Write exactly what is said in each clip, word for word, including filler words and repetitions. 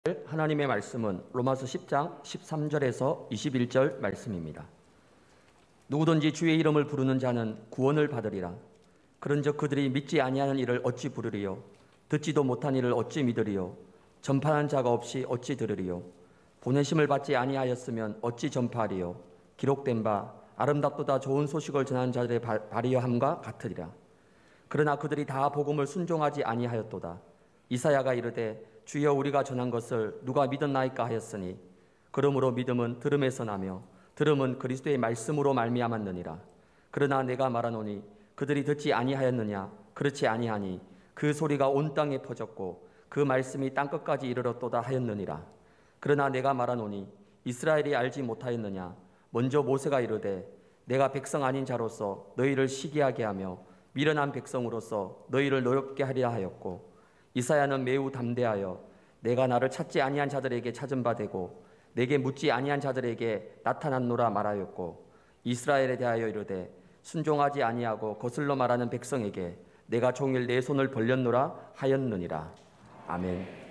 하나님의 말씀은 로마서 십 장 십삼 절에서 이십일 절 말씀입니다. 누구든지 주의 이름을 부르는 자는 구원을 받으리라. 그런즉 그들이 믿지 아니하는 일을 어찌 부르리요? 듣지도 못한 일을 어찌 믿으리요? 전파하는 자가 없이 어찌 들으리요? 보내심을 받지 아니하였으면 어찌 전파하리요? 기록된 바 아름답도다 좋은 소식을 전하는 자들의 발의함과 같으리라. 그러나 그들이 다 복음을 순종하지 아니하였도다. 이사야가 이르되 주여 우리가 전한 것을 누가 믿었나이까 하였으니 그러므로 믿음은 들음에서 나며 들음은 그리스도의 말씀으로 말미암았느니라. 그러나 내가 말하노니 그들이 듣지 아니하였느냐? 그렇지 아니하니 그 소리가 온 땅에 퍼졌고 그 말씀이 땅끝까지 이르렀도다 하였느니라. 그러나 내가 말하노니 이스라엘이 알지 못하였느냐? 먼저 모세가 이르되 내가 백성 아닌 자로서 너희를 시기하게 하며 미련한 백성으로서 너희를 노엽게 하리라 하였고, 이사야는 매우 담대하여 내가 나를 찾지 아니한 자들에게 찾은 바 되고 내게 묻지 아니한 자들에게 나타났노라 말하였고, 이스라엘에 대하여 이르되 순종하지 아니하고 거슬러 말하는 백성에게 내가 종일 내 손을 벌렸노라 하였느니라. 아멘.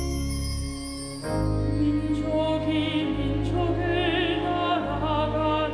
민족이 민족을 날아가니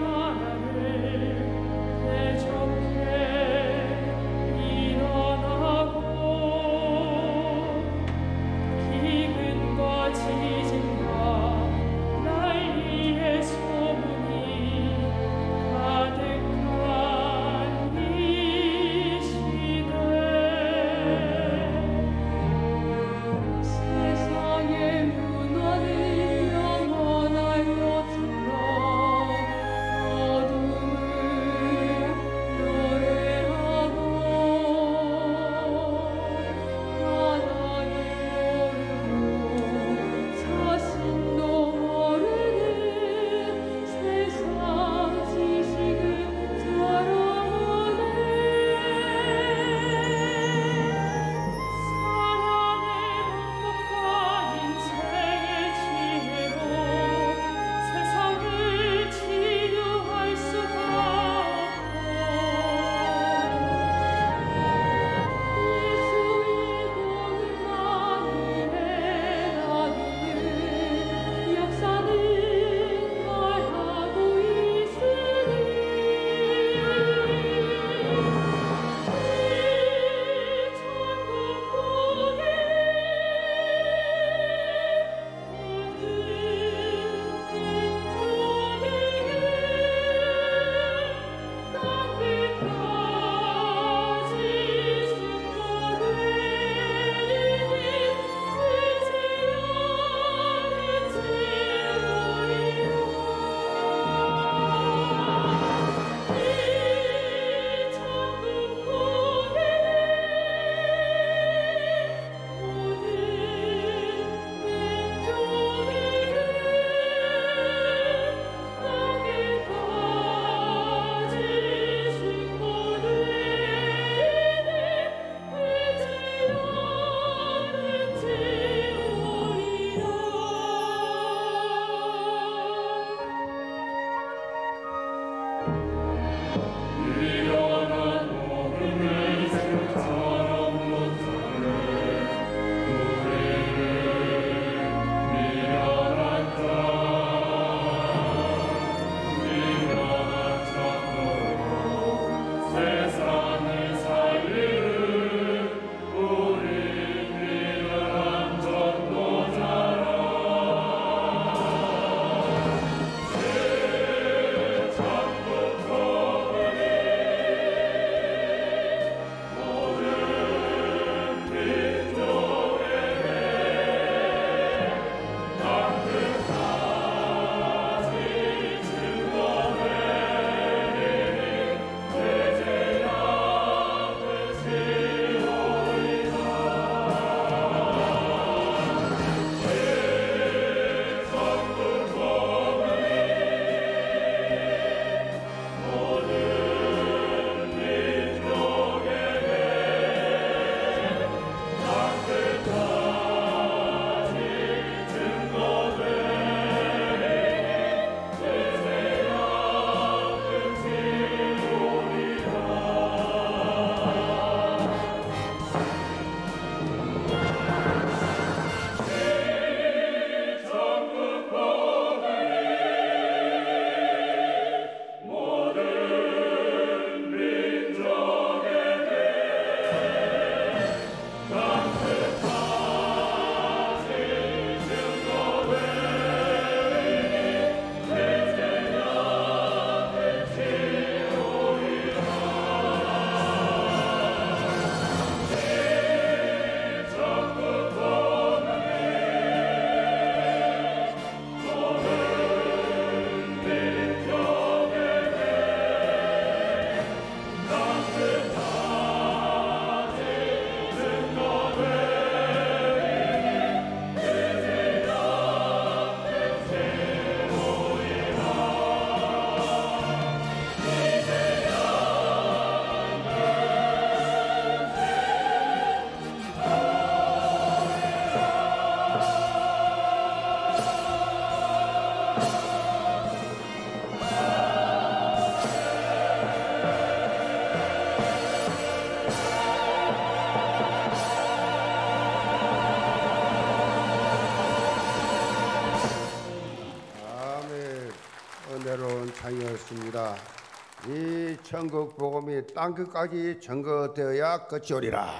이 천국 복음이 땅끝까지 전거되어야 끝이 오리라.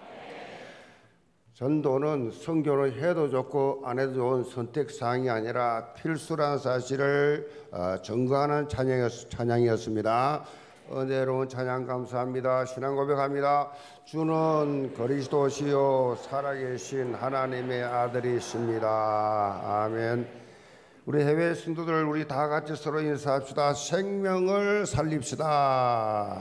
전도는 선교는 해도 좋고 안 해도 좋은 선택사항이 아니라 필수라는 사실을 증거하는 찬양이었습니다. 은혜로운 찬양 감사합니다. 신앙 고백합니다. 주는 그리스도시요 살아계신 하나님의 아들이십니다. 아멘. 우리 해외 신도들 우리 다 같이 서로 인사합시다. 생명을 살립시다.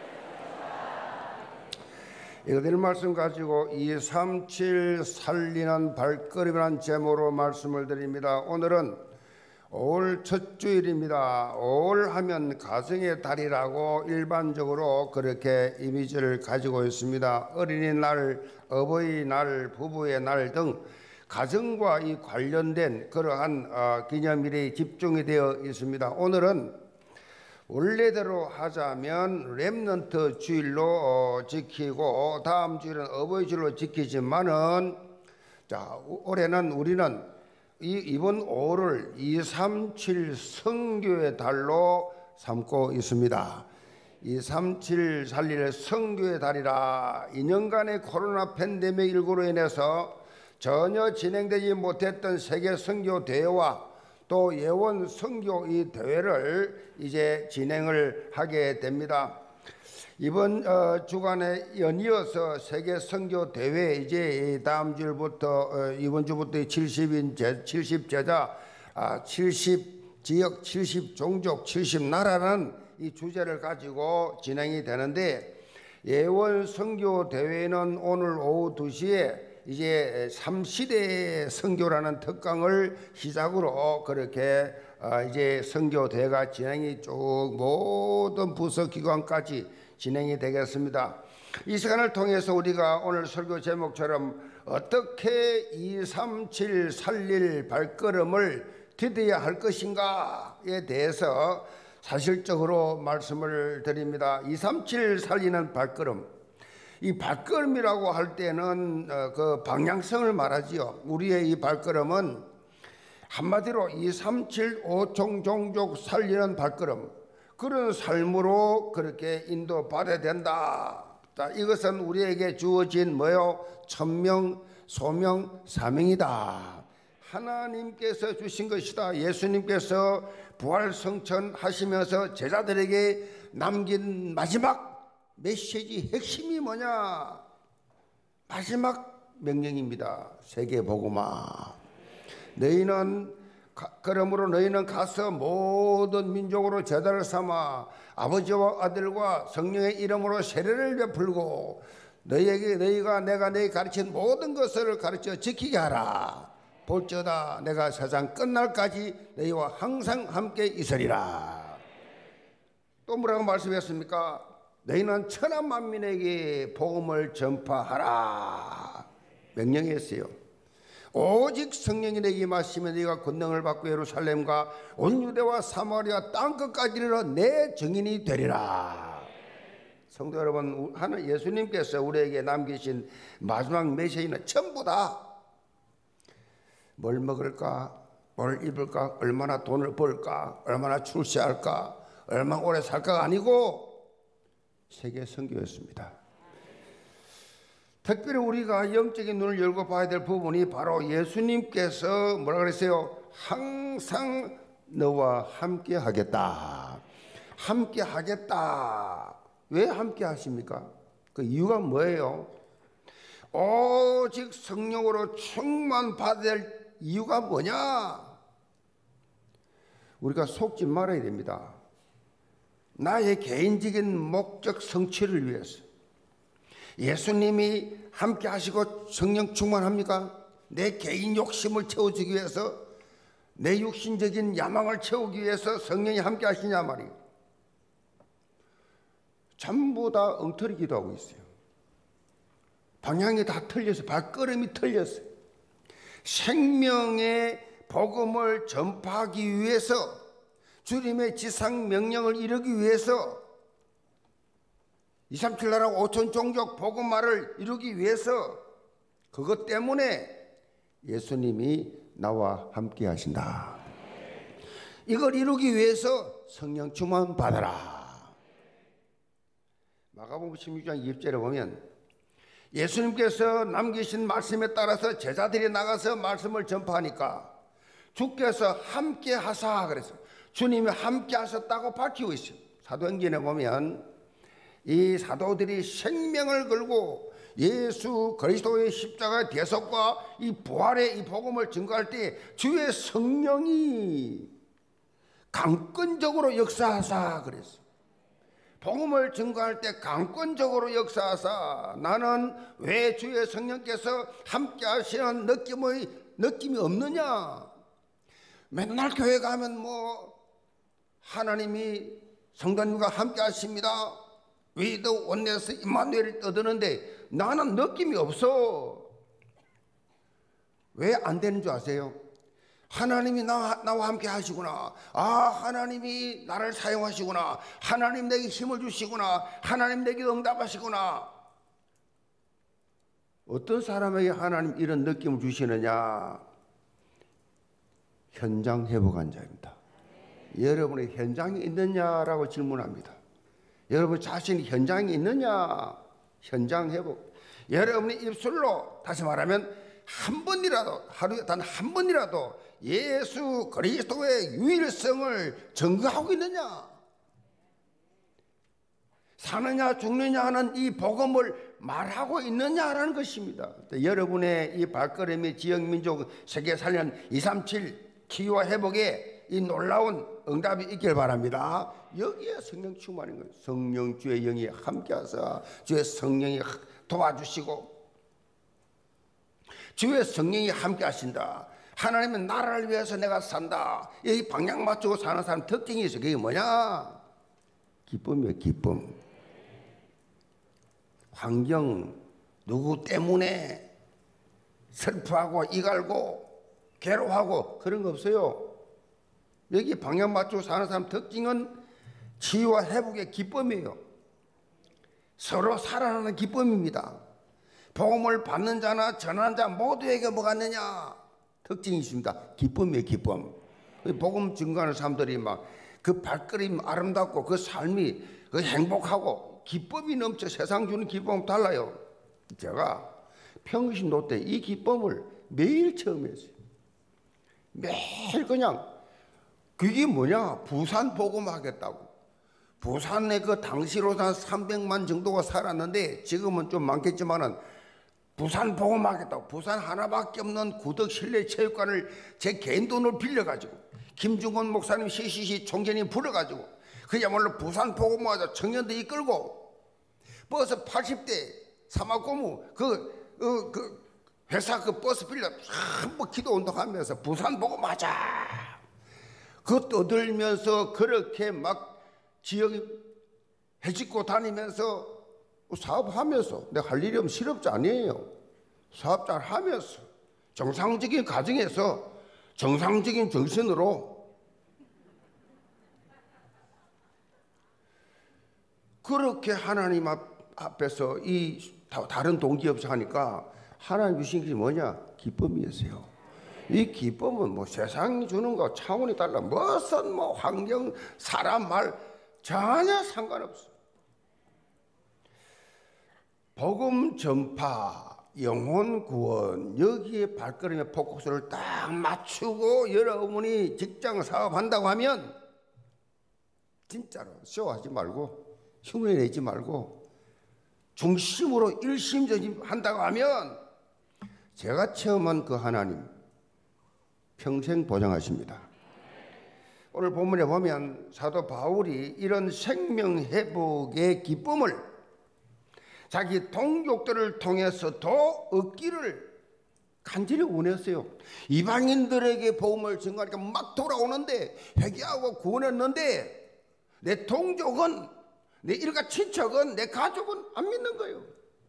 이거들 말씀 가지고 이삼칠 살리는 발걸음이라는 제목으로 말씀을 드립니다. 오늘은 오월 첫 주일입니다. 오월 하면 가정의 달이라고 일반적으로 그렇게 이미지를 가지고 있습니다. 어린이날, 어버이날, 부부의 날 등 가정과 이 관련된 그러한 어, 기념일이 집중이 되어 있습니다. 오늘은 원래대로 하자면 렘넌트 주일로 어, 지키고 다음 주일은 어버이 주일로 지키지만은 자 올해는 우리는 이, 이번 오월을 이삼칠 선교의 달로 삼고 있습니다. 이삼칠 살릴 선교의 달이라 이 년간의 코로나 팬데믹 일구로 인해서 전혀 진행되지 못했던 세계 선교 대회와 또 예원 선교 이 대회를 이제 진행을 하게 됩니다. 이번 어, 주간에 연이어서 세계 선교 대회 이제 다음 주부터 어, 이번 주부터 칠십 인 제, 칠십 제자, 아, 칠십 지역, 칠십 종족, 칠십 나라라는 이 주제를 가지고 진행이 되는데 예원 선교 대회는 오늘 오후 두 시에 이제 삼시대 선교라는 특강을 시작으로 그렇게 이제 선교 대회가 진행이 쭉 모든 부서 기관까지 진행이 되겠습니다. 이 시간을 통해서 우리가 오늘 설교 제목처럼 어떻게 이삼칠 살릴 발걸음을 디뎌야 할 것인가에 대해서 사실적으로 말씀을 드립니다. 이삼칠 살리는 발걸음, 이 발걸음이라고 할 때는 그 방향성을 말하지요. 우리의 이 발걸음은 한마디로 이삼칠 오총 종족 살리는 발걸음, 그런 삶으로 그렇게 인도받아야 된다. 자, 이것은 우리에게 주어진 뭐요? 천명, 소명, 사명이다. 하나님께서 주신 것이다. 예수님께서 부활성천하시면서 제자들에게 남긴 마지막 메시지 핵심이 뭐냐? 마지막 명령입니다. 세계복음화. 너희는 그러므로 너희는 가서 모든 민족으로 제자를 삼아 아버지와 아들과 성령의 이름으로 세례를 베풀고 너희에게 너희가 내가 너희 가르친 모든 것을 가르쳐 지키게 하라. 볼지어다 내가 세상 끝날까지 너희와 항상 함께 있으리라. 또 뭐라고 말씀했습니까? 너희는 천하 만민에게 복음을 전파하라 명령했어요. 오직 성령이 내게 임하시면 너희가 권능을 받고 예루살렘과 온 유대와 사마리아 땅끝까지 이르러 내 증인이 되리라. 성도 여러분, 하는 예수님께서 우리에게 남기신 마지막 메시지는 전부 다 뭘 먹을까, 뭘 입을까, 얼마나 돈을 벌까, 얼마나 출세할까, 얼마나 오래 살까가 아니고 세계 선교였습니다. 특별히 우리가 영적인 눈을 열고 봐야 될 부분이 바로 예수님께서 뭐라 그랬어요? 항상 너와 함께 하겠다. 함께 하겠다. 왜 함께 하십니까? 그 이유가 뭐예요? 오직 성령으로 충만 받아야 될 이유가 뭐냐? 우리가 속지 말아야 됩니다. 나의 개인적인 목적 성취를 위해서. 예수님이 함께 하시고 성령 충만합니까? 내 개인 욕심을 채워주기 위해서, 내 육신적인 야망을 채우기 위해서 성령이 함께 하시냐 말이에요. 전부 다 엉터리기도 하고 있어요. 방향이 다 틀렸어요. 발걸음이 틀렸어요. 생명의 복음을 전파하기 위해서, 주님의 지상 명령을 이루기 위해서, 이삼칠 나라 오천 종족 복음화를 이루기 위해서, 그것 때문에 예수님이 나와 함께 하신다. 이걸 이루기 위해서 성령 충만 받아라. 마가복음 십육 장 이십 절에 보면 예수님께서 남기신 말씀에 따라서 제자들이 나가서 말씀을 전파하니까 주께서 함께 하사 그래서 주님이 함께 하셨다고 밝히고 있어요. 사도행전에 보면 이 사도들이 생명을 걸고 예수 그리스도의 십자가의 대속과 이 부활의 이 복음을 증거할 때 주의 성령이 강권적으로 역사하사 그랬어. 복음을 증거할 때 강권적으로 역사하사 나는 왜 주의 성령께서 함께 하시는 느낌의 느낌이 없느냐? 맨날 교회 가면 뭐 하나님이 성도님과 함께 하십니다. We the oneness 임마누엘을 떠드는데 나는 느낌이 없어. 왜 안 되는 줄 아세요? 하나님이 나, 나와 함께 하시구나. 아, 하나님이 나를 사용하시구나. 하나님 내게 힘을 주시구나. 하나님 내게 응답하시구나. 어떤 사람에게 하나님 이런 느낌을 주시느냐? 현장 회복한 자입니다. 여러분의 현장이 있느냐라고 질문합니다. 여러분 자신이 현장이 있느냐? 현장 회복. 여러분의 입술로 다시 말하면 한 번이라도 하루에 단 한 번이라도 예수 그리스도의 유일성을 증거하고 있느냐? 사느냐 죽느냐 하는 이 복음을 말하고 있느냐라는 것입니다. 여러분의 이 발걸음이 지역민족 세계 살리는 이삼칠 치유와 회복에 이 놀라운 응답이 있길 바랍니다. 여기에 성령 충만인 거예요. 성령 주의 영이 함께하사 주의 성령이 도와주시고 주의 성령이 함께 하신다. 하나님은 나라를 위해서 내가 산다. 이 방향 맞추고 사는 사람 특징이 있어. 그게 뭐냐? 기쁨이에요. 기쁨. 환경 누구 때문에 슬퍼하고 이갈고 괴로워하고 그런 거 없어요. 여기 방향 맞추고 사는 사람 특징은 치유와 회복의 기쁨이에요. 서로 살아나는 기쁨입니다. 복음을 받는 자나 전하는 자 모두에게 뭐가 있느냐? 특징이 있습니다. 기쁨이에요. 기쁨. 복음 증거하는 사람들이 막 그 발걸음 아름답고 그 삶이 그 행복하고 기쁨이 넘쳐 세상 주는 기쁨은 달라요. 제가 평신도 때 이 기쁨을 매일 체험했어요. 매일 그냥 그게 뭐냐? 부산 복음하겠다고. 부산에 그 당시로 한 삼백만 정도가 살았는데 지금은 좀 많겠지만은 부산 복음하겠다고. 부산 하나밖에 없는 구덕 실내 체육관을 제 개인 돈으로 빌려가지고 김중건 목사님 씨씨씨 총재님 불러가지고 그야말로 부산 복음하자 청년들 이끌고 버스 팔십 대 사막고무 그, 그, 그 회사 그 버스 빌려 한번 기도 운동하면서 부산 복음하자. 그 떠들면서 그렇게 막 지역 해집고 다니면서 사업하면서 내가 할 일이 없으면 실업자 아니에요. 사업 잘 하면서 정상적인 가정에서 정상적인 정신으로 그렇게 하나님 앞에서 이 다른 동기 없이 하니까 하나님 주신 게 뭐냐? 기쁨이었어요. 이 기쁨은 뭐 세상이 주는 거 차원이 달라. 무슨 뭐 환경, 사람 말 전혀 상관없어. 복음 전파, 영혼 구원 여기에 발걸음의 포커스를 딱 맞추고 여러분이 직장 사업한다고 하면 진짜로 쇼하지 말고 흉내 내지 말고 중심으로 일심전심한다고 하면 제가 체험한 그 하나님 평생 보장하십니다. 오늘 본문에 보면 사도 바울이 이런 생명회복의 기쁨을 자기 동족들을 통해서도 얻기를 간절히 원했어요. 이방인들에게 복음을 증거하니까 막 돌아오는데 회개하고 구원했는데 내 동족은 내 일가 친척은 내 가족은 안 믿는 거예요.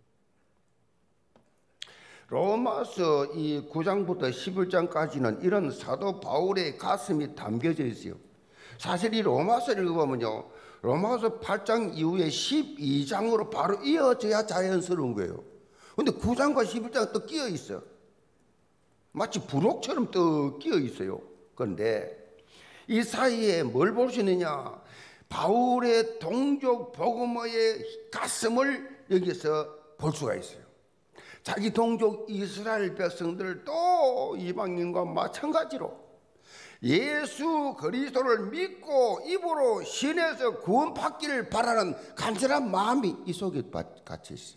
로마서 이 구 장부터 십일 장까지는 이런 사도 바울의 가슴이 담겨져 있어요. 사실 이 로마서를 읽어보면요, 로마서 팔 장 이후에 십이 장으로 바로 이어져야 자연스러운 거예요. 근데 구 장과 십일 장 또 끼어 있어. 마치 부록처럼 또 끼어 있어요. 그런데 이 사이에 뭘 볼 수 있느냐? 바울의 동족 복음화의 가슴을 여기서 볼 수가 있어요. 자기 동족 이스라엘 백성들 또 이방인과 마찬가지로 예수 그리스도를 믿고 입으로 신에서 구원받기를 바라는 간절한 마음이 이 속에 갇혀 있어요.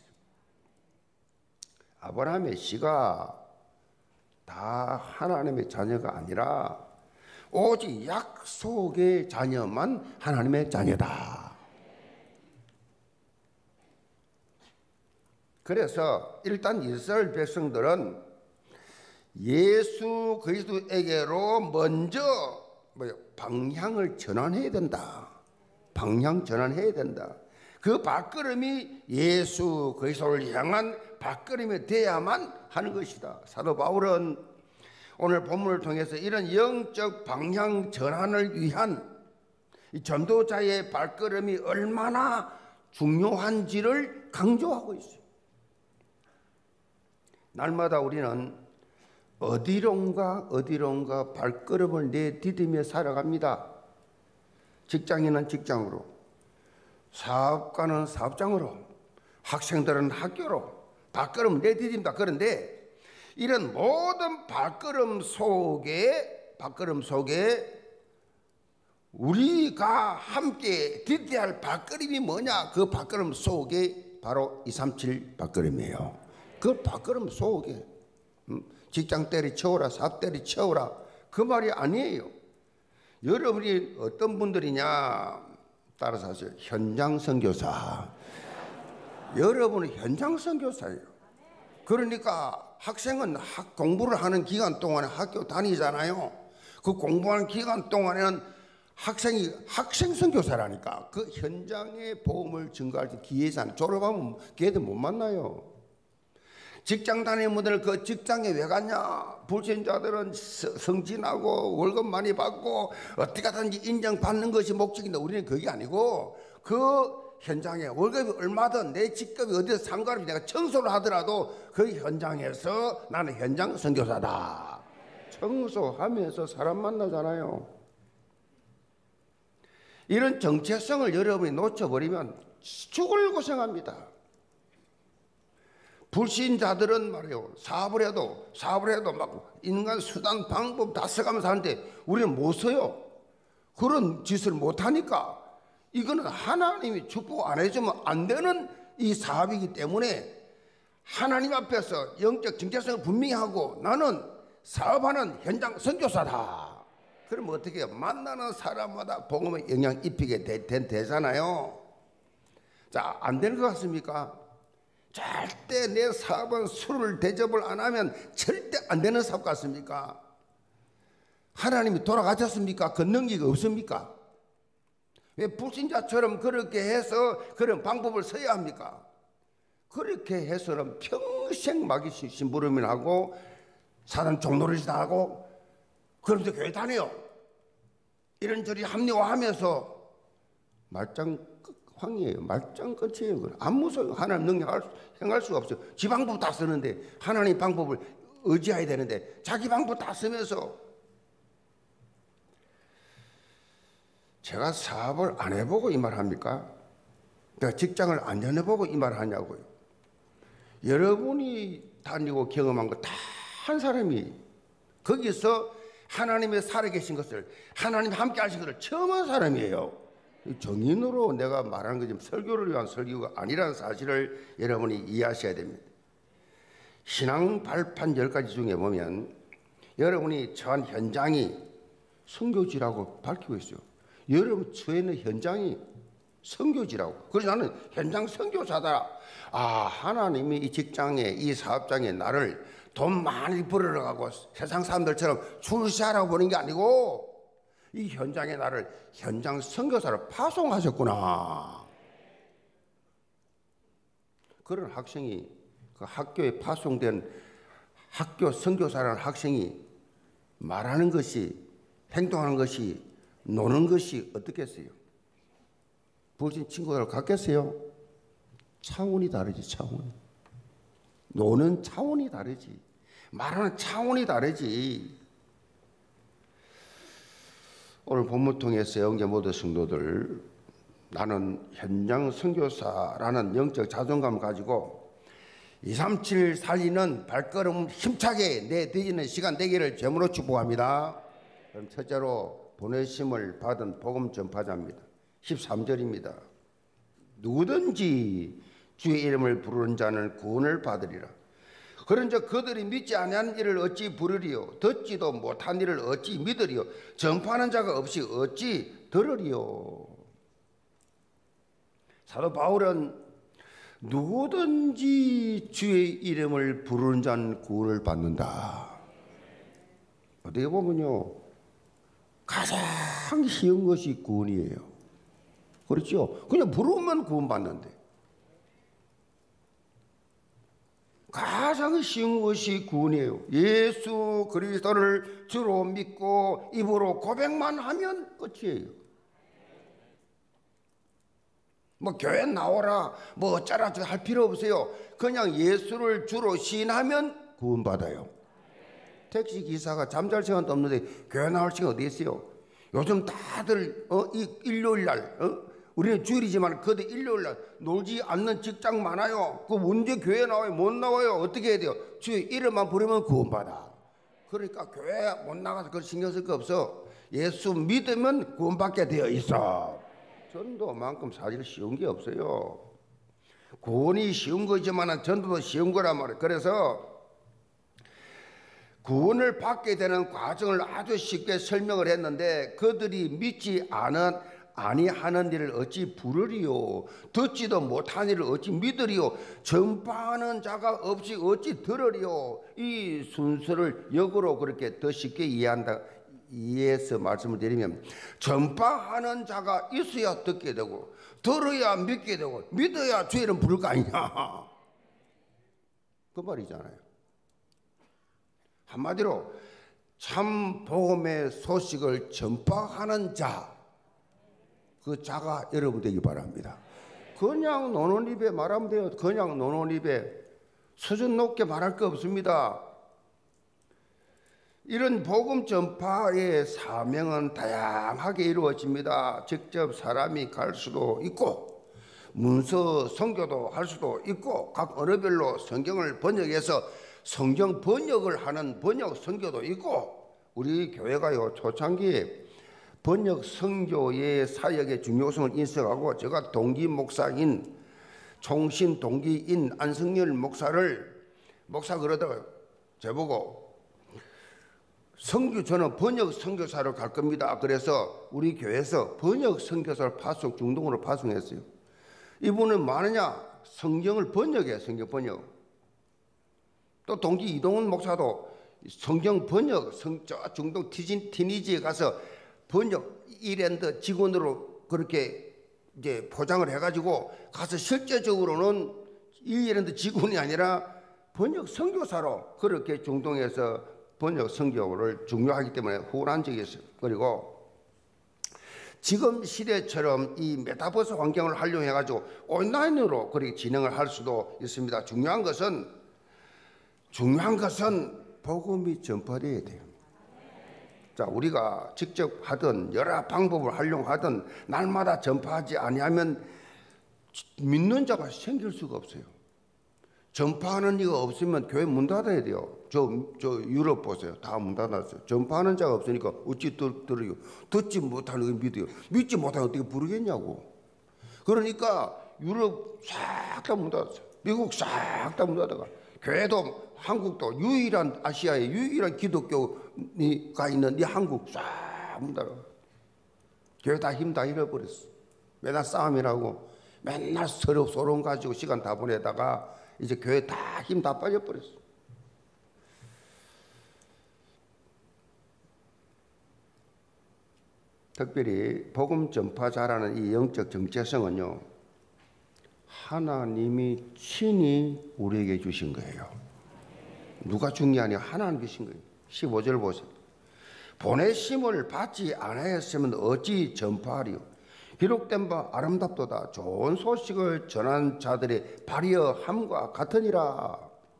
아브라함의 씨가 다 하나님의 자녀가 아니라 오직 약속의 자녀만 하나님의 자녀다. 그래서 일단 이스라엘 백성들은 예수 그리스도에게로 먼저 방향을 전환해야 된다. 방향 전환해야 된다. 그 발걸음이 예수 그리스도를 향한 발걸음이 돼야만 하는 것이다. 사도 바울은 오늘 본문을 통해서 이런 영적 방향 전환을 위한 이 전도자의 발걸음이 얼마나 중요한지를 강조하고 있어요. 날마다 우리는 어디론가 어디론가 발걸음을 내디디며 살아갑니다. 직장인은 직장으로, 사업가는 사업장으로, 학생들은 학교로 발걸음을 내디딥니다. 그런데 이런 모든 발걸음 속에 발걸음 속에 우리가 함께 디뎌야 발걸음이 뭐냐? 그 발걸음 속에 바로 이백삼십칠 발걸음이에요. 그 발걸음 속에 직장 때리쳐오라, 사업 때리쳐오라 그 말이 아니에요. 여러분이 어떤 분들이냐 따라서 하세요. 현장 선교사. 여러분은 현장 선교사예요. 그러니까 학생은 학, 공부를 하는 기간 동안에 학교 다니잖아요. 그 공부하는 기간 동안에는 학생이 학생 선교사라니까. 그 현장의 보험을 증가할 때 기회잖아요. 졸업하면 걔들 못 만나요. 직장 다니는 분들 그 직장에 왜 갔냐? 불신자들은 성진하고 월급 많이 받고 어떻게 하든지 인정받는 것이 목적인데 우리는 그게 아니고 그 현장에 월급이 얼마든 내 직급이 어디서 상관없이 내가 청소를 하더라도 그 현장에서 나는 현장 선교사다. 청소하면서 사람 만나잖아요. 이런 정체성을 여러분이 놓쳐버리면 죽을 고생합니다. 불신자들은 말이요, 사업을 해도 사업을 해도 막 인간 수단 방법 다 써가면서 하는데 우리는 못 써요. 그런 짓을 못하니까 이거는 하나님이 축복 안 해주면 안 되는 이 사업이기 때문에 하나님 앞에서 영적 정체성을 분명히 하고 나는 사업하는 현장 선교사다. 그러면 어떻게 해요? 만나는 사람마다 복음의 영향 입히게 되, 되, 되잖아요. 자, 안 되는 것 같습니까? 절대 내 사업은 술을 대접을 안 하면 절대 안 되는 사업 같습니까? 하나님이 돌아가셨습니까? 그 능력이 없습니까? 왜 불신자처럼 그렇게 해서 그런 방법을 써야 합니까? 그렇게 해서는 평생 마귀 심부름을 하고 사단 종노릇이 하고 그러면서 교회 다녀요. 이런저런 합리화하면서 말짱 황이에요. 말짱 끝이에요. 안 무서워요. 하나님 능력 행할 수가 없어요. 지 방법 다 쓰는데 하나님 방법을 의지해야 되는데 자기 방법 다 쓰면서 제가 사업을 안 해보고 이 말 합니까? 내가 직장을 안 다녀보고 이 말 하냐고요. 여러분이 다니고 경험한 거 다 한 사람이 거기서 하나님의 살아계신 것을 하나님 함께 하신 것을 처음 한 사람이에요. 정인으로 내가 말하는 거 지금 설교를 위한 설교가 아니라는 사실을 여러분이 이해하셔야 됩니다. 신앙 발판 열 가지 중에 보면 여러분이 처한 현장이 선교지라고 밝히고 있어요. 여러분 처해있는 현장이 선교지라고. 그래서 나는 현장 선교사다. 아, 하나님이 이 직장에 이 사업장에 나를 돈 많이 벌어가고 세상 사람들처럼 출세하라고 보는 게 아니고 이 현장에 나를 현장 선교사로 파송하셨구나. 그런 학생이 그 학교에 파송된 학교 선교사라는 학생이 말하는 것이 행동하는 것이 노는 것이 어떻겠어요? 불신 친구들 같겠어요? 차원이 다르지. 차원이. 노는 차원이 다르지. 말하는 차원이 다르지. 오늘 본문 통해서 영계 모든 성도들 나는 현장 선교사라는 영적 자존감을 가지고 이삼칠 살리는 발걸음 힘차게 내디디는 시간 되기를 제물로 축복합니다. 그럼 첫째로 보내심을 받은 복음 전파자입니다. 십삼 절입니다. 누구든지 주의 이름을 부르는 자는 구원을 받으리라. 그런즉 그들이 믿지 아니하는 일을 어찌 부르리요? 듣지도 못한 일을 어찌 믿으리요? 전파하는 자가 없이 어찌 들으리요? 사도 바울은 누구든지 주의 이름을 부르는 자는 구원을 받는다. 어떻게 보면요, 가장 쉬운 것이 구원이에요. 그렇죠? 그냥 부르면 구원받는데. 가장 쉬운 것이 구원이에요. 예수 그리스도를 주로 믿고 입으로 고백만 하면 끝이에요. 뭐 교회 나오라 뭐 어쩌라 할 필요 없어요. 그냥 예수를 주로 시인하면 구원받아요. 택시 기사가 잠잘 시간도 없는데 교회 나올 시간 어디 있어요? 요즘 다들 어, 이 일요일 날 어? 우리는 주일이지만 그들 일요일 날 놀지 않는 직장 많아요. 그 언제 교회 나와요? 못 나와요? 어떻게 해야 돼요? 주의 이름만 부르면 구원받아. 그러니까 교회 못 나가서 그걸 신경 쓸 거 없어. 예수 믿으면 구원받게 되어 있어. 전도만큼 사실 쉬운 게 없어요. 구원이 쉬운 거지만 전도도 쉬운 거란 말이에요. 그래서 구원을 받게 되는 과정을 아주 쉽게 설명을 했는데 그들이 믿지 않은 아니하는 일을 어찌 부르리요? 듣지도 못한 일을 어찌 믿으리요? 전파하는 자가 없이 어찌 들으리요? 이 순서를 역으로 그렇게 더 쉽게 이해한다. 이해해서 말씀을 드리면 전파하는 자가 있어야 듣게 되고 들어야 믿게 되고 믿어야 주의 이름 부를 거 아니냐. 그 말이잖아요. 한마디로 참 복음의 소식을 전파하는 자, 그 자가 여러분 되기 바랍니다. 그냥 노는 입에 말하면 돼요. 그냥 노는 입에 수준 높게 말할 거 없습니다. 이런 복음 전파의 사명은 다양하게 이루어집니다. 직접 사람이 갈 수도 있고 문서 선교도 할 수도 있고 각 언어별로 성경을 번역해서 성경 번역을 하는 번역 선교도 있고 우리 교회가요 초창기에 번역 선교의 사역의 중요성을 인식하고 제가 동기 목사인 총신 동기인 안성열 목사를 목사 그러다가 저보고 선교 저는 번역 선교사로 갈 겁니다. 그래서 우리 교회에서 번역 선교사를 파송 중동으로 파송했어요. 이분은 뭐하느냐? 성경을 번역해. 성경 번역. 또 동기 이동훈 목사도 성경 번역 성, 저 중동 티진, 티니지에 가서 번역 이랜드 직원으로 그렇게 이제 포장을 해가지고 가서 실제적으로는 이랜드 직원이 아니라 번역 선교사로 그렇게 중동에서 번역 선교를 중요하기 때문에 후원한 적이 있어요. 그리고 지금 시대처럼 이 메타버스 환경을 활용해가지고 온라인으로 그렇게 진행을 할 수도 있습니다. 중요한 것은 중요한 것은 복음이 전파되어야 돼요. 자, 우리가 직접 하든 여러 방법을 활용하든 날마다 전파하지 아니하면 믿는 자가 생길 수가 없어요. 전파하는 이가 없으면 교회 문 닫아야 돼요. 저, 저 유럽 보세요. 다 문 닫았어요. 전파하는 자가 없으니까 어찌 들, 들어요. 듣지 못하는 거 믿어요. 믿지 못하면 어떻게 부르겠냐고. 그러니까 유럽 싹 다 문 닫았어요. 미국 싹 다 문 닫아가. 교회도 한국도 유일한 아시아의 유일한 기독교가 있는 이 한국 싹 문 닫아. 교회 다 힘 다 잃어버렸어. 맨날 싸움이라고 맨날 서로 소론 가지고 시간 다 보내다가 이제 교회 다 힘 다 빠져버렸어. 특별히 복음 전파자라는 이 영적 정체성은요, 하나님이 친히 우리에게 주신 거예요. 누가 준 게 아니라 하나님 주신 거예요. 십오 절 보세요. 보내심을 받지 않았으면 어찌 전파하리요? 기록된 바 아름답도다. 좋은 소식을 전한 자들의 발휘함과 같으니라.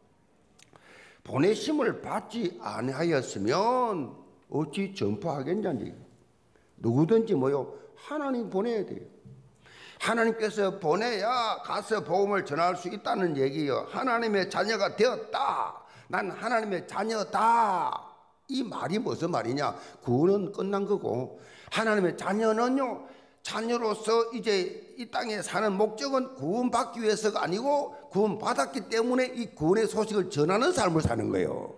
보내심을 받지 아니하였으면 어찌 전파하겠냐는 얘기예요. 누구든지 뭐요? 하나님 보내야 돼요. 하나님께서 보내야 가서 복음을 전할 수 있다는 얘기예요. 하나님의 자녀가 되었다. 난 하나님의 자녀다. 이 말이 무슨 말이냐? 구원은 끝난 거고, 하나님의 자녀는요, 자녀로서 이제 이 땅에 사는 목적은 구원받기 위해서가 아니고 구원받았기 때문에 이 구원의 소식을 전하는 삶을 사는 거예요.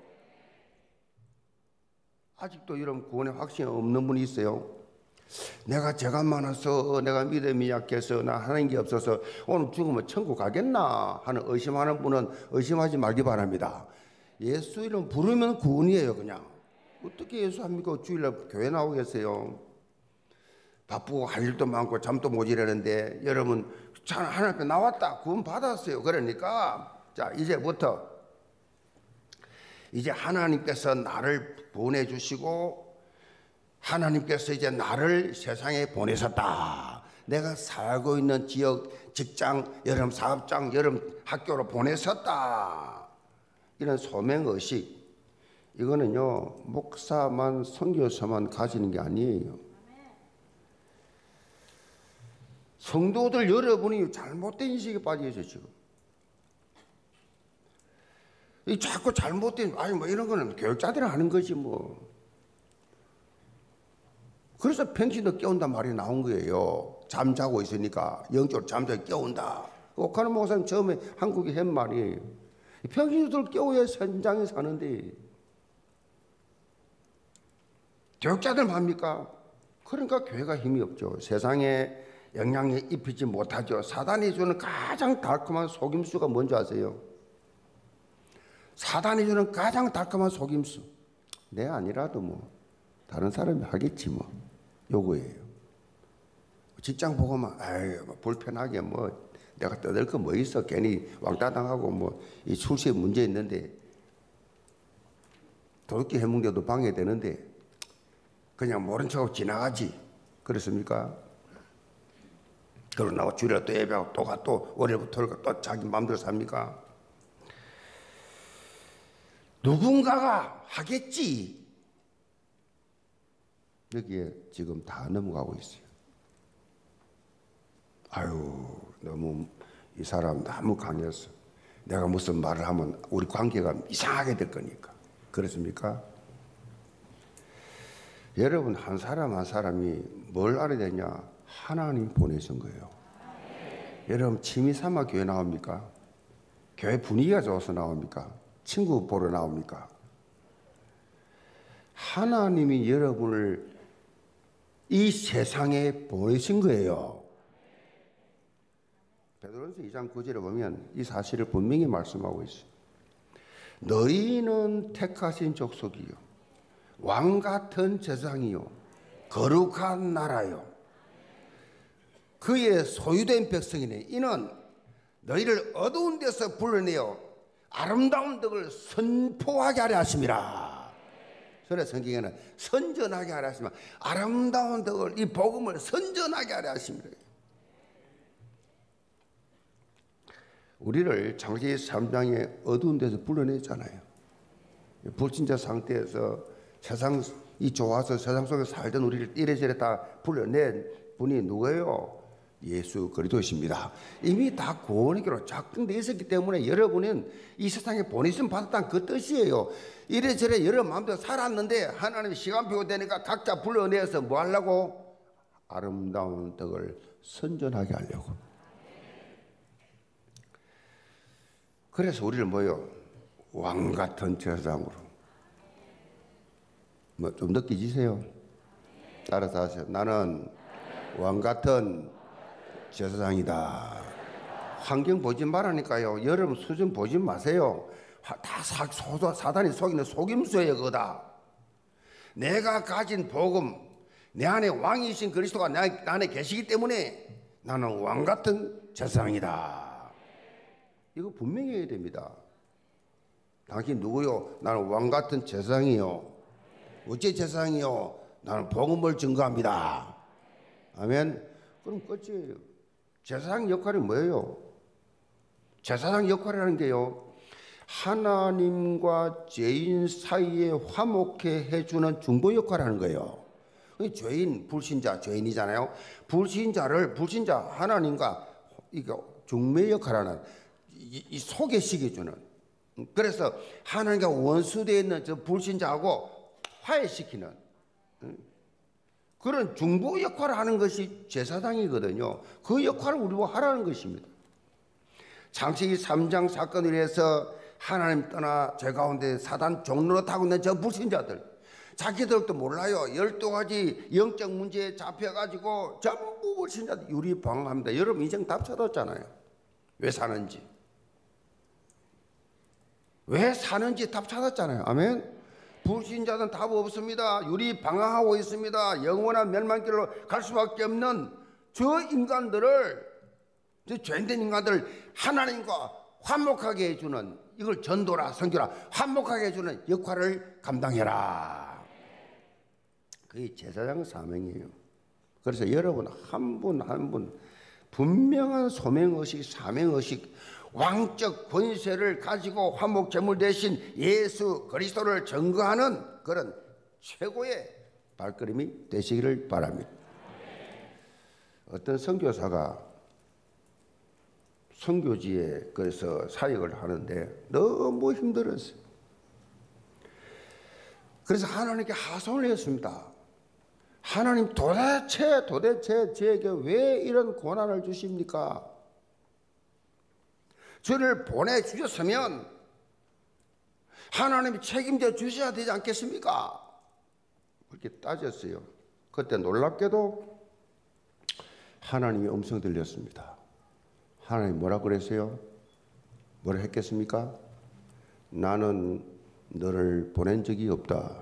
아직도 이런 구원의 확신이 없는 분이 있어요. 내가 죄가 많아서, 내가 믿음이 약해서, 나 하나님이 없어서 오늘 죽으면 천국 가겠나 하는 의심하는 분은 의심하지 말기 바랍니다. 예수 이름 부르면 구원이에요. 그냥 어떻게 예수 합니까? 주일날 교회 나오겠어요? 바쁘고 할 일도 많고 잠도 못 이러는데 여러분 하나님 앞에 나왔다, 구원 받았어요. 그러니까 자, 이제부터 이제 하나님께서 나를 보내주시고 하나님께서 이제 나를 세상에 보내셨다. 내가 살고 있는 지역, 직장, 여름 사업장, 여름 학교로 보내셨다. 이런 소명의식, 이거는요 목사만 선교사만 가지는 게 아니에요. 성도들 여러분이 잘못된 인식에 빠져 있어요. 지금 이 자꾸 잘못된, 아니 뭐 이런 거는 교육자들이 하는 거지 뭐. 그래서 평신도 깨운다 말이 나온 거예요. 잠자고 있으니까 영적으로 잠자고 깨운다. 오카노 목사님 처음에 한국에 한 말이, 평신도들 깨워야 현장에 사는데 교육자들 합니까? 그러니까 교회가 힘이 없죠. 세상에 영향에 입히지 못하죠. 사단이 주는 가장 달콤한 속임수가 뭔지 아세요? 사단이 주는 가장 달콤한 속임수, 내 아니라도 뭐 다른 사람이 하겠지 뭐, 요거예요. 직장 보고만 아유 뭐 불편하게 뭐 내가 떠들 거 뭐 있어, 괜히 왕따 당하고 뭐 이 출시에 문제 있는데 도둑질 해먹는데도 방해되는데 그냥 모른 척하고 지나가지. 그렇습니까? 그러고 나고 주일에 또 예배하고 또 가, 또 월요일부터 또 자기 마음대로 삽니까? 누군가가 하겠지. 여기에 지금 다 넘어가고 있어요. 아유 너무 이 사람 너무 강해서 내가 무슨 말을 하면 우리 관계가 이상하게 될 거니까. 그렇습니까? 여러분 한 사람 한 사람이 뭘 알아야 되냐? 하나님 보내신 거예요. 여러분 취미 삼아 교회 나옵니까? 교회 분위기가 좋아서 나옵니까? 친구 보러 나옵니까? 하나님이 여러분을 이 세상에 보내신 거예요. 베드로전서 이 장 구 절에 보면 이 사실을 분명히 말씀하고 있어요. 너희는 택하신 족속이요, 왕 같은 제사장이요, 거룩한 나라요, 그의 소유된 백성이네. 이는 너희를 어두운 데서 불러내어 아름다운 덕을 선포하게 하려 하심이라. 그래 성경에는 선전하게 하려 하심이라. 아름다운 덕을, 이 복음을 선전하게 하려 하심이라. 우리를 창세기 삼 장에 어두운 데서 불러냈잖아요. 불신자 상태에서 세상이 좋아서 세상 속에 살던 우리를 이래저래 다 불러낸 분이 누구예요? 예수 그리스도십니다. 이미 다 구원이기로 작정되어 있었기 때문에 여러분은 이 세상에 보내심 받았다는 그 뜻이에요. 이래저래 여러 마음대로 살았는데 하나님이 시간표가 되니까 각자 불러내서 뭐 하려고? 아름다운 덕을 선전하게 하려고. 그래서 우리를 뭐요? 왕 같은 제사장으로. 뭐 좀 느끼지세요? 따라서 하세요. 나는 왕 같은 제사장이다. 환경 보지 말라니까요. 여러분 수준 보지 마세요. 다 사, 소, 사단이 속이는 속임수예요. 그거다. 내가 가진 복음, 내 안에 왕이신 그리스도가 내 안에 계시기 때문에 나는 왕 같은 제사장이다. 이거 분명히 해야 됩니다. 당신 누구요? 나는 왕 같은 제사장이요. 어째 제사장이요? 나는 복음을 증거합니다. 아멘. 그럼 끝이에요. 제사장 역할이 뭐예요? 제사장 역할이라는 게요, 하나님과 죄인 사이에 화목해 해주는 중보 역할을 하는 거예요. 죄인, 불신자, 죄인이잖아요. 불신자를 불신자 하나님과 이거 중매 역할하는 이, 이 소개시켜주는. 그래서 하나님과 원수되어 있는 저 불신자하고 화해시키는 그런 중보 역할을 하는 것이 제사장이거든요. 그 역할을 우리가 하라는 것입니다. 창세기 삼 장 사건을 위해서 하나님 떠나 죄 가운데 사단 종로로 타고 있는 저 불신자들, 자기들도 몰라요. 열두 가지 영적 문제에 잡혀가지고 전부 불신자들 유리방황합니다. 여러분 인생 답 찾았잖아요. 왜 사는지 왜 사는지 답 찾았잖아요. 아멘. 불신자들은 답 없습니다. 유리방황하고 있습니다. 영원한 멸망길로 갈 수밖에 없는 저 인간들을, 저 죄인된 인간들을 하나님과 화목하게 해주는, 이걸 전도라 선교라 화목하게 해주는 역할을 감당해라. 그게 제사장 사명이에요. 그래서 여러분 한 분 한 분 분명한 소명의식, 사명의식, 왕적 권세를 가지고 화목 제물 대신 예수 그리스도를 증거하는 그런 최고의 발걸음이 되시기를 바랍니다. 어떤 선교사가 선교지에 그래서 사역을 하는데 너무 힘들었어요. 그래서 하나님께 하소연을 했습니다. 하나님 도대체 도대체 저에게 왜 이런 고난을 주십니까? 저를 보내주셨으면 하나님이 책임져 주셔야 되지 않겠습니까? 그렇게 따졌어요. 그때 놀랍게도 하나님의 음성 들렸습니다. 하나님 뭐라 그랬어요? 뭐라 했겠습니까? 나는 너를 보낸 적이 없다.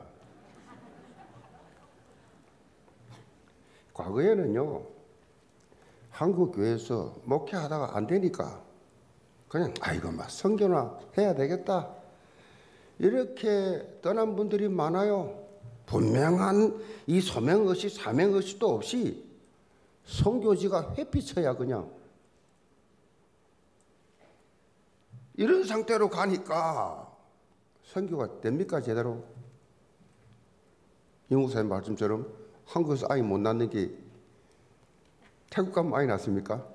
과거에는요, 한국 교회에서 목회하다가 안 되니까 그냥 아이고 막 선교나 해야 되겠다 이렇게 떠난 분들이 많아요. 분명한 이 소명의식, 사명의식도 없이 선교지가 회피쳐야 그냥 이런 상태로 가니까 선교가 됩니까 제대로? 영국사님 말씀처럼 한국에서 아이 못 낳는 게 태국 가면 아이 낳습니까?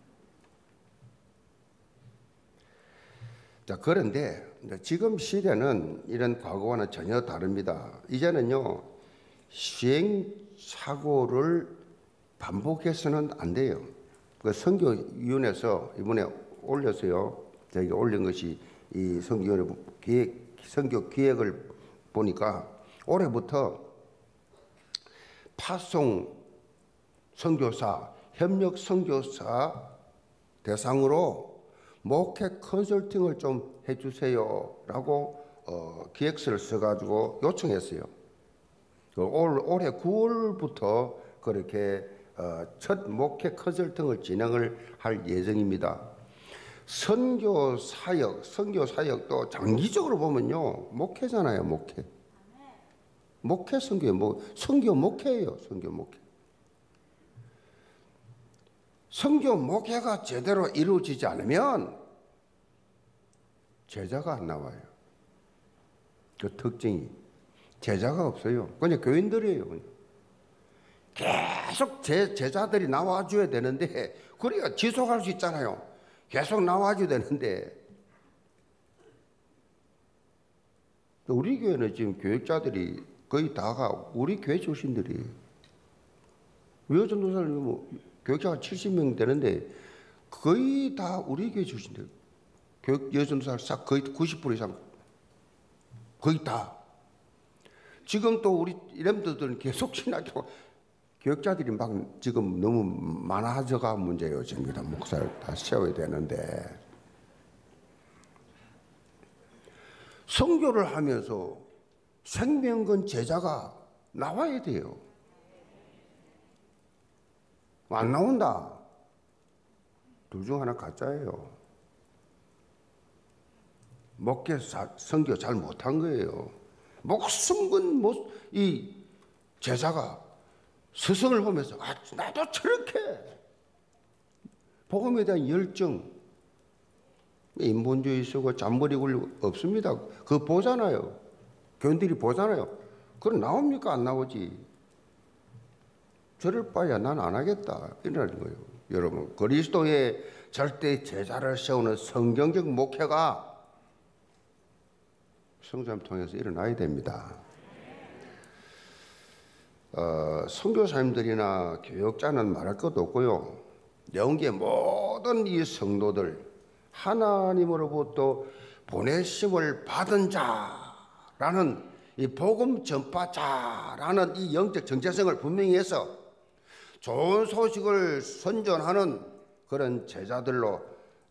자, 그런데 지금 시대는 이런 과거와는 전혀 다릅니다. 이제는요, 시행착오를 반복해서는 안 돼요. 그 선교위원회에서 이번에 올렸어요. 저희가 올린 것이 이 선교위원회 기획, 선교 기획을 보니까 올해부터 파송 선교사, 협력 선교사 대상으로 목회 컨설팅을 좀 해주세요라고 어, 기획서를 써가지고 요청했어요. 올, 올해 구월부터 그렇게 어, 첫 목회 컨설팅을 진행을 할 예정입니다. 선교 사역, 선교 사역도 장기적으로 보면요, 목회잖아요, 목회. 목회 선교, 뭐 선교 목회예요, 선교 목회. 선교 목회가 제대로 이루어지지 않으면 제자가 안 나와요. 그 특징이 제자가 없어요. 그냥 교인들이에요. 그냥. 계속 제, 제자들이 나와줘야 되는데 그래야 지속할 수 있잖아요. 계속 나와줘야 되는데 우리 교회는 지금 교육자들이 거의 다가 우리 교회 출신들이 여전도사를 뭐 교육자가 칠십 명 되는데 거의 다 우리 교회 출신들. 교육 여전도사를 싹 거의 구십 퍼센트 이상 거의 다. 지금 또 우리 이름들은 계속 신학교 교육자들이 막 지금 너무 많아져가 문제예요. 지금 목사를 다 세워야 되는데 선교를 하면서 생명건 제자가 나와야 돼요. 안 나온다. 둘 중 하나 가짜예요. 목회 선교 잘 못한 거예요. 목숨 건 이 제자가 스승을 보면서 아, 나도 저렇게 복음에 대한 열정, 인본주의 쓰고 잔머리 굴리고 없습니다. 그거 보잖아요. 교인들이 보잖아요. 그럼 나옵니까? 안 나오지. 저럴 바야 난 안 하겠다 이러는 거예요. 여러분, 그리스도의 절대 제자를 세우는 성경적 목회가 성삼 통해서 일어나야 됩니다. 어, 선교사님들이나 교역자는 말할 것도 없고요. 영계 모든 이 성도들 하나님으로부터 보내심을 받은 자라는 이 복음 전파자라는 이 영적 정체성을 분명히 해서 좋은 소식을 선전하는 그런 제자들로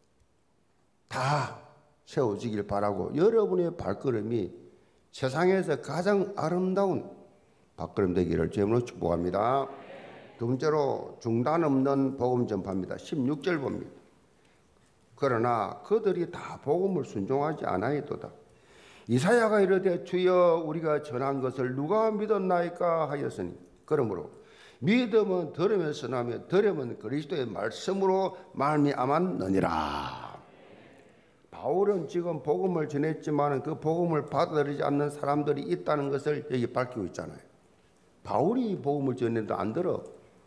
다 세워지길 바라고, 여러분의 발걸음이 세상에서 가장 아름다운 발걸음 되기를 주님으로 축복합니다. 두 번째로 중단 없는 복음 전파입니다. 십육 절 봅니다. 그러나 그들이 다 복음을 순종하지 아니하였도다. 이사야가 이르되 주여 우리가 전한 것을 누가 믿었나이까 하였으니, 그러므로 믿음은 들으면서 나며 들으면 그리스도의 말씀으로 말미암았느니라. 바울은 지금 복음을 전했지만 그 복음을 받아들이지 않는 사람들이 있다는 것을 여기 밝히고 있잖아요. 바울이 복음을 전했는데 안 들어.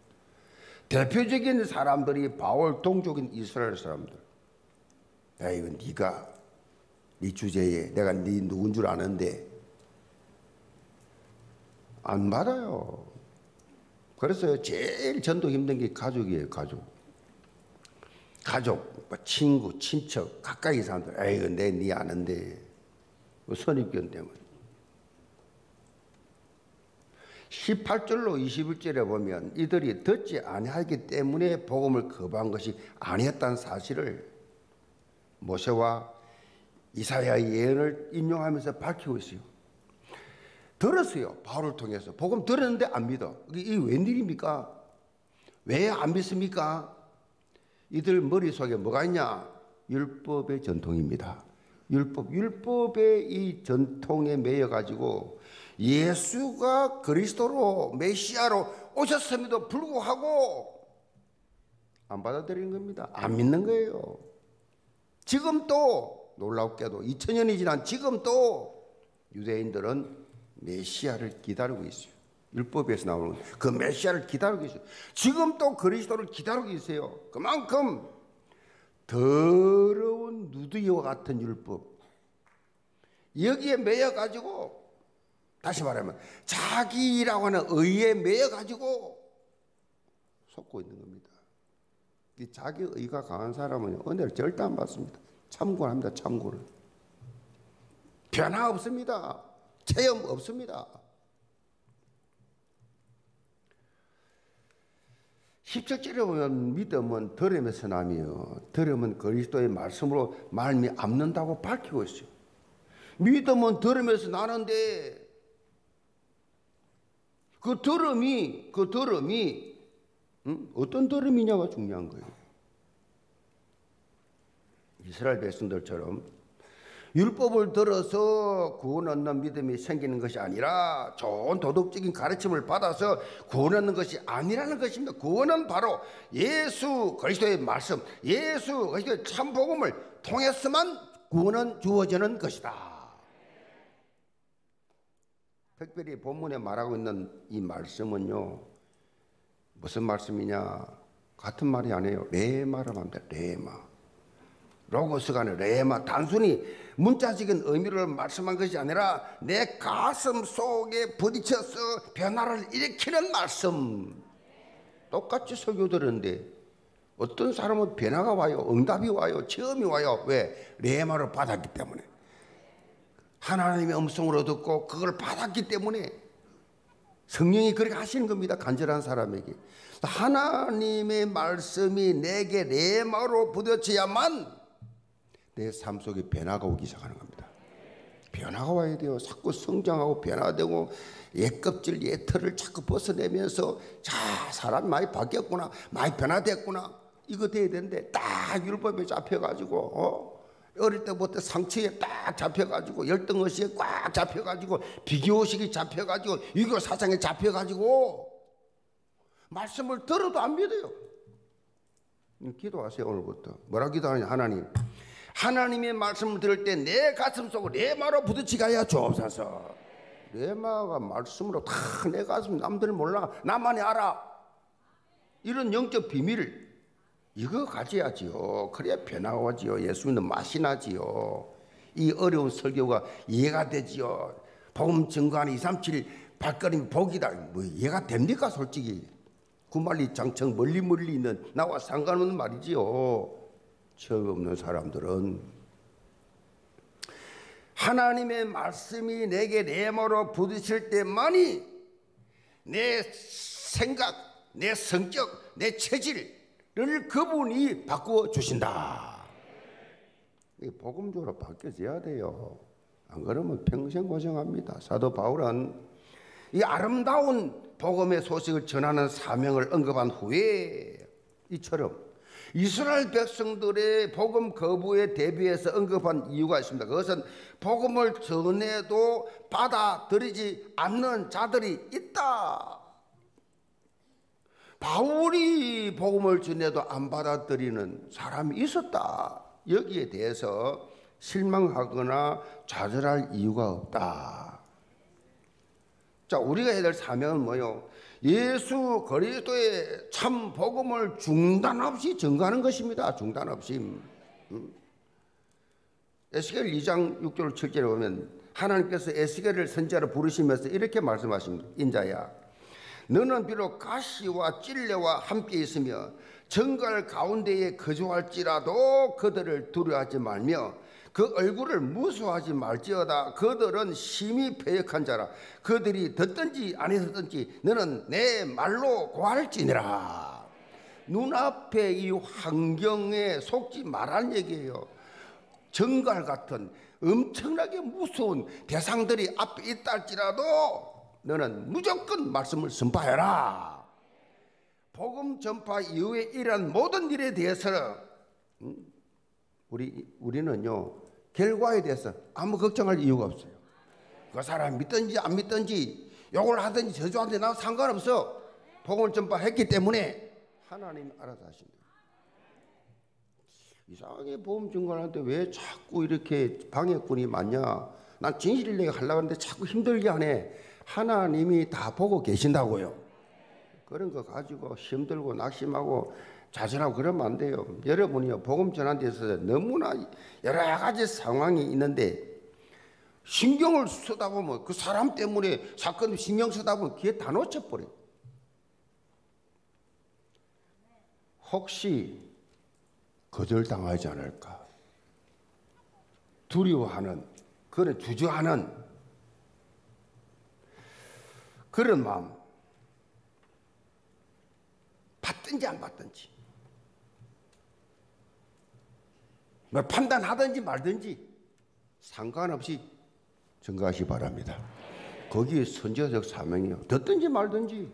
대표적인 사람들이 바울 동족인 이스라엘 사람들. 야, 이거 네가 네 주제에 내가 네 누군 줄 아는데 안 받아요. 그래서 제일 전도 힘든 게 가족이에요. 가족. 가족, 친구, 친척, 가까이 사람들. 에이, 내 네 아는데. 선입견 때문에. 십팔 절로 이십일 절에 보면 이들이 듣지 아니하기 때문에 복음을 거부한 것이 아니었다는 사실을 모세와 이사야의 예언을 인용하면서 밝히고 있어요. 들었어요. 바울을 통해서. 복음 들었는데 안 믿어. 이게 웬일입니까? 왜 안 믿습니까? 이들 머릿속에 뭐가 있냐? 율법의 전통입니다. 율법, 율법의 이 전통에 매여가지고 예수가 그리스도로 메시아로 오셨음에도 불구하고 안 받아들이는 겁니다. 안 믿는 거예요. 지금 또 놀랍게도 이천 년이 지난 지금 또 유대인들은 메시아를 기다리고 있어요. 율법에서 나오는 그 메시아를 기다리고 있어요. 지금 또 그리스도를 기다리고 있어요. 그만큼 더러운 누드이와 같은 율법, 여기에 매여가지고, 다시 말하면 자기라고 하는 의에 매여가지고 속고 있는 겁니다. 이 자기 의가 강한 사람은 은혜를 절대 안 받습니다. 참고를 합니다. 참고를. 변화 없습니다. 체험 없습니다. 십칠 절에 보면 믿음은 들음에서 나며 들음은 그리스도의 말씀으로 말미암는다고 밝히고 있어요. 믿음은 들음에서 나는데 그 들음이 그 들음이 음? 어떤 들음이냐가 중요한 거예요. 이스라엘 백성들처럼 율법을 들어서 구원 얻는 믿음이 생기는 것이 아니라 좋은 도덕적인 가르침을 받아서 구원 얻는 것이 아니라는 것입니다. 구원은 바로 예수 그리스도의 말씀, 예수 그리스도의 참 복음을 통해서만 구원은 주어지는 것이다. 특별히 본문에 말하고 있는 이 말씀은요, 무슨 말씀이냐? 같은 말이 아니에요. 레마를 합니다. 레마. 로고스가 아니라 레마. 단순히 문자적인 의미를 말씀한 것이 아니라 내 가슴 속에 부딪혀서 변화를 일으키는 말씀. 똑같이 설교 들었는데 어떤 사람은 변화가 와요. 응답이 와요. 체험이 와요. 왜? 레마를 받았기 때문에. 하나님의 음성으로 듣고 그걸 받았기 때문에 성령이 그렇게 하시는 겁니다. 간절한 사람에게. 하나님의 말씀이 내게 레마로 부딪혀야만 내 삶 속에 변화가 오기 시작하는 겁니다. 변화가 와야 돼요. 자꾸 성장하고 변화되고 옛 껍질 옛 털을 자꾸 벗어내면서 자, 사람이 많이 바뀌었구나, 많이 변화됐구나, 이거 돼야 되는데 딱 율법에 잡혀가지고 어? 어릴 때부터 상처에 딱 잡혀가지고 열등의식에 꽉 잡혀가지고 비교의식이 잡혀가지고 유교 사상에 잡혀가지고 말씀을 들어도 안 믿어요. 기도하세요. 오늘부터 뭐라 기도하냐? 하나님, 하나님의 말씀을 들을 때 내 가슴 속으로 레마로 부딪히게 하여 주옵소서. 레마가 말씀으로 다 내 가슴, 남들은 몰라, 나만이 알아. 이런 영적 비밀을 이거 가져야지요. 그래야 변화하지요. 예수 믿는 맛이 나지요. 이 어려운 설교가 이해가 되지요. 복음 증거하는 이삼칠 발걸음이 복이다. 뭐 이해가 됩니까 솔직히. 구만리 장청 멀리 멀리 있는 나와 상관없는 말이지요. 처음 없는 사람들은 하나님의 말씀이 내게 내모로 부딪힐 때만이 내 생각, 내 성격, 내 체질을 그분이 바꾸어 주신다. 복음적으로 바뀌어져야 돼요. 안 그러면 평생 고생합니다. 사도 바울은 이 아름다운 복음의 소식을 전하는 사명을 언급한 후에 이처럼 이스라엘 백성들의 복음 거부에 대비해서 언급한 이유가 있습니다. 그것은 복음을 전해도 받아들이지 않는 자들이 있다. 바울이 복음을 전해도 안 받아들이는 사람이 있었다. 여기에 대해서 실망하거나 좌절할 이유가 없다. 자, 우리가 해야 될 사명은 뭐요? 예수 그리스도의 참 복음을 중단 없이 전가하는 것입니다. 중단 없이. 음. 에스겔 이 장 육 절 칠 절에 보면 하나님께서 에스겔을 선지자로 부르시면서 이렇게 말씀하십니다. 인자야, 너는 비록 가시와 찔레와 함께 있으며 정갈 가운데에 거주할지라도 그들을 두려워하지 말며 그 얼굴을 무수하지 말지어다. 그들은 심히 패역한 자라. 그들이 듣든지 안 듣든지 너는 내 말로 고할지니라. 눈앞에 이 환경에 속지 말라는 얘기예요. 정갈 같은 엄청나게 무서운 대상들이 앞에 있다 할지라도 너는 무조건 말씀을 선포해라. 복음 전파 이후에 일어난 모든 일에 대해서는 우리, 우리는요 결과에 대해서 아무 걱정할 이유가 없어요. 그 사람 믿든지 안 믿든지 욕을 하든지 저주하든지 나 상관없어. 복음을 전파했기 때문에 하나님 알아서 하십니다. 이상하게 복음 증거하는데 왜 자꾸 이렇게 방해꾼이 많냐. 난 진실을 내가 하려고 하는데 자꾸 힘들게 하네. 하나님이 다 보고 계신다고요. 그런 거 가지고 힘들고 낙심하고 좌절하고 그러면 안 돼요. 여러분이요 복음 전하는 데 있어서 너무나 여러 가지 상황이 있는데 신경을 쓰다 보면 그 사람 때문에 사건 신경 쓰다 보면 귀에 다 놓쳐버려요. 혹시 거절당하지 않을까 두려워하는 그런 주저하는 그런 마음, 받든지 안 받든지 뭐 판단하든지 말든지 상관없이 증거하시 바랍니다. 거기에 선지자적 사명이요. 듣든지 말든지.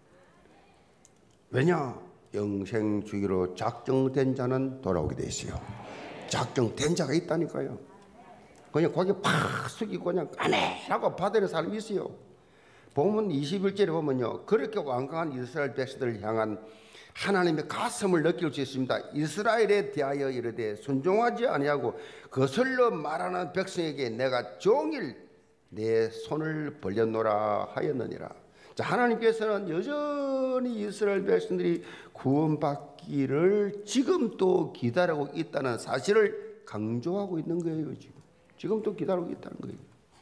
왜냐? 영생주의로 작정된 자는 돌아오게 돼 있어요. 작정된 자가 있다니까요. 그냥 고개 팍 숙이고 그냥 안해라고 받아들이는 사람이 있어요. 본문 이십일 절에 보면요, 그렇게 완강한 이스라엘 백성들을 향한 하나님의 가슴을 느낄 수 있습니다. 이스라엘에 대하여 이르되 순종하지 아니하고 거슬러 말하는 백성에게 내가 종일 내 손을 벌렸노라 하였느니라. 자, 하나님께서는 여전히 이스라엘 백성들이 구원받기를 지금 또 기다리고 있다는 사실을 강조하고 있는 거예요. 지금 지금 또 기다리고 있다는 거예요.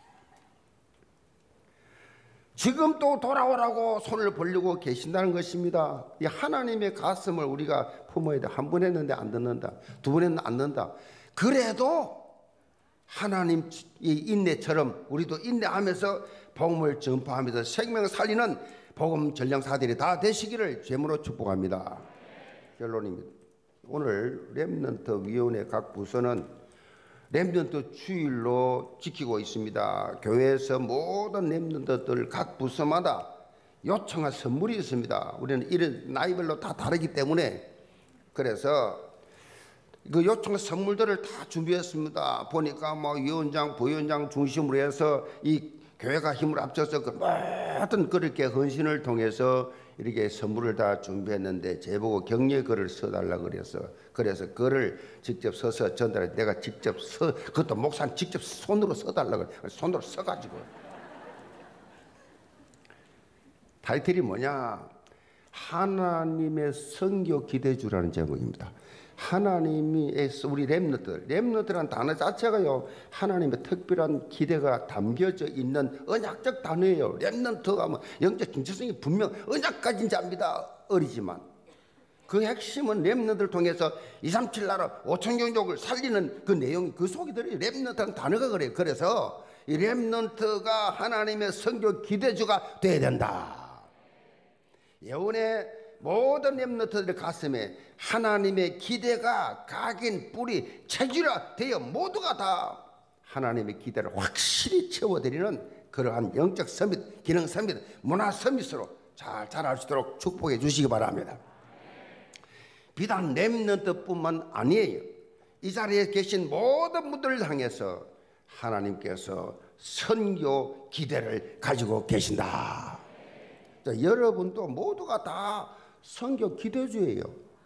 지금 또 돌아오라고 손을 벌리고 계신다는 것입니다. 이 하나님의 가슴을 우리가 품어야 돼. 한 번 했는데 안 듣는다. 두 번 했는데 안 듣는다. 그래도 하나님의 인내처럼 우리도 인내하면서 복음을 전파하면서 생명을 살리는 복음 전령사들이 다 되시기를 제물로 축복합니다. 결론입니다. 오늘 렘넌트 위원회 각 부서는 렘넌트 주일로 지키고 있습니다. 교회에서 모든 렘넌트들 각 부서마다 요청한 선물이 있습니다. 우리는 이런 나이별로 다 다르기 때문에 그래서 그 요청한 선물들을 다 준비했습니다. 보니까 뭐 위원장, 부위원장 중심으로 해서 이 교회가 힘을 합쳐서 그 모든 그렇게 헌신을 통해서 이렇게 선물을 다 준비했는데 제보고 격려 글을 써달라 그래서 그래서 글을 직접 써서 전달해. 내가 직접 써, 그것도 목사님 직접 손으로 써달라 그래. 손으로 써가지고 타이틀이 뭐냐? 하나님의 선교 기대주라는 제목입니다. 하나님이 우리 렘너들, 렘너들한 단어 자체가요 하나님의 특별한 기대가 담겨져 있는 언약적 단어예요. 렘넌트가 뭐 영적 정체성이 분명 언약 가진 자입니다. 어리지만 그 핵심은 렘너들 통해서 이삼칠 나라 오천 종족을 살리는 그 내용이 그 속에 들어요. 렘넌트라는 단어가 그래요. 그래서 이 렘넌트가 하나님의 선교 기대주가 돼야 된다. 예언의 모든 렘넌트들의 가슴에 하나님의 기대가 각인 뿌리 체질화 되어 모두가 다 하나님의 기대를 확실히 채워드리는 그러한 영적 서밋, 기능 서밋, 문화 서밋으로 잘 자랄 수 있도록 축복해 주시기 바랍니다. 비단 렘넌트뿐만 아니에요. 이 자리에 계신 모든 분들을 향해서 하나님께서 선교 기대를 가지고 계신다. 자, 여러분도 모두가 다 선교 기대주예요.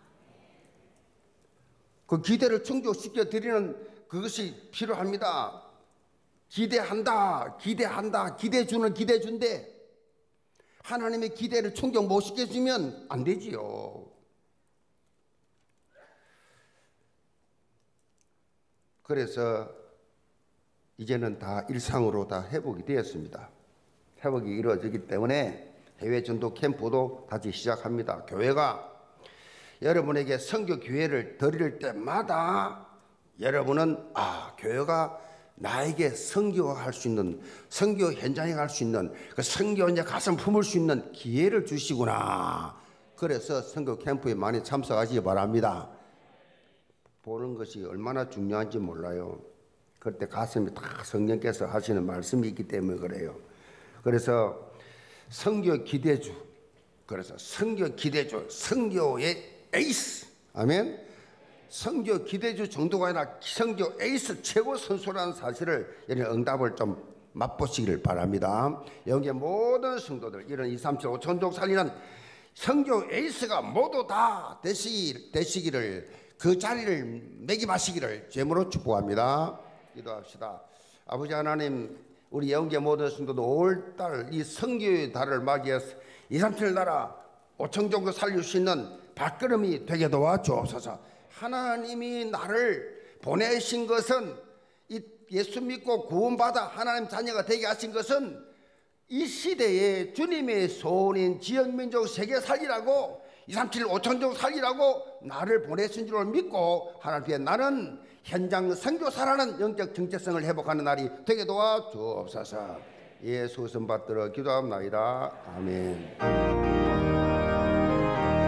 그 기대를 충족시켜 드리는 그것이 필요합니다. 기대한다, 기대한다, 기대주는 기대주인데 하나님의 기대를 충족 못 시켜주면 안 되지요. 그래서 이제는 다 일상으로 다 회복이 되었습니다. 회복이 이루어지기 때문에 해외 전도 캠프도 다시 시작합니다. 교회가 여러분에게 선교 기회를 드릴 때마다 여러분은 아, 교회가 나에게 선교할 수 있는, 선교 현장에 갈 수 있는, 그 선교 현장에 가슴 품을 수 있는 기회를 주시구나. 그래서 선교 캠프에 많이 참석하시기 바랍니다. 보는 것이 얼마나 중요한지 몰라요. 그때 가슴이 다 성령께서 하시는 말씀이 있기 때문에 그래요. 그래서 선교 기대주, 그래서 선교 기대주, 선교의 에이스, 아멘. 선교 기대주 정도가 아니라 선교 에이스 최고 선수라는 사실을 여러분 응답을 좀 맛보시기를 바랍니다. 여기에 모든 성도들 이런 이삼칠 오천족 살리는 선교 에이스가 모두 다 되시, 되시기를, 그 자리를 매김하시기를 제물로 축복합니다. 기도합시다. 아버지 하나님, 우리 영계 모든 성도도 오월달 이 선교의 달을 맞이해서 이삼칠 나라 오천종도 살릴 수 있는 발걸음이 되게 도와주옵소서. 하나님이 나를 보내신 것은, 이 예수 믿고 구원받아 하나님 자녀가 되게 하신 것은 이 시대에 주님의 소원인 지역민족 세계 살리라고, 이삼칠 오천족 살리라고 나를 보내신 줄을 믿고 하나님 앞에 나는 현장 선교사라는 영적 정체성을 회복하는 날이 되게 도와주옵소서. 예수 선 받들어 기도합나이다. 아멘.